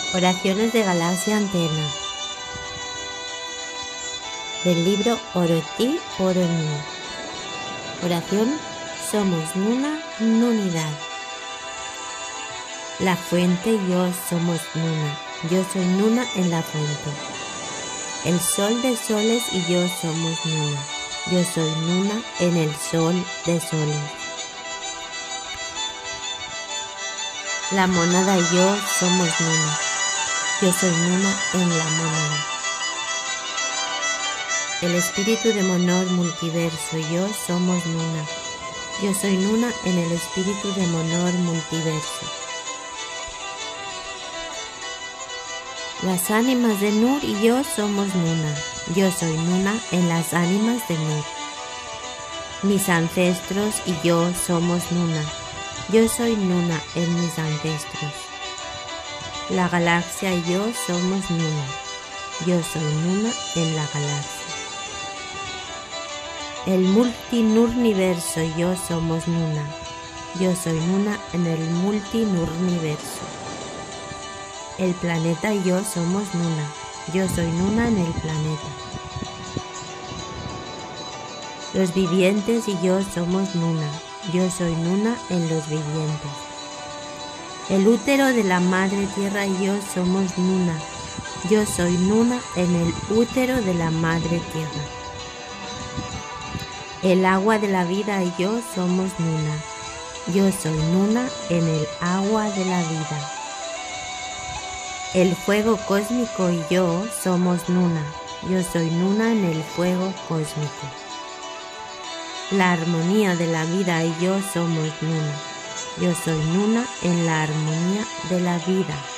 Oraciones de Galaxia Antena. Del libro Oro Ti, Oro en mí. Oración: somos Nuna, Nunidad. La fuente y yo somos Nuna. Yo soy Nuna en la fuente. El sol de soles y yo somos Nuna. Yo soy Nuna en el sol de soles. La mónada y yo somos Nuna. Yo soy Nuna en la mónada. El espíritu de Monor multiverso y yo somos Nuna. Yo soy Nuna en el espíritu de Monor multiverso. Las ánimas de Nur y yo somos Nuna. Yo soy Nuna en las ánimas de Nur. Mis ancestros y yo somos Nuna. Yo soy Nuna en mis ancestros. La galaxia y yo somos Nuna. Yo soy Nuna en la galaxia. El multinurniverso y yo somos Nuna. Yo soy Nuna en el multinurniverso. El planeta y yo somos Nuna. Yo soy Nuna en el planeta. Los vivientes y yo somos Nuna. Yo soy Nuna en los vivientes. El útero de la Madre Tierra y yo somos Nuna. Yo soy Nuna en el útero de la Madre Tierra. El agua de la vida y yo somos Nuna. Yo soy Nuna en el agua de la vida. El fuego cósmico y yo somos Nuna. Yo soy Nuna en el fuego cósmico. La armonía de la vida y yo somos Nuna. Yo soy Nuna en la armonía de la vida.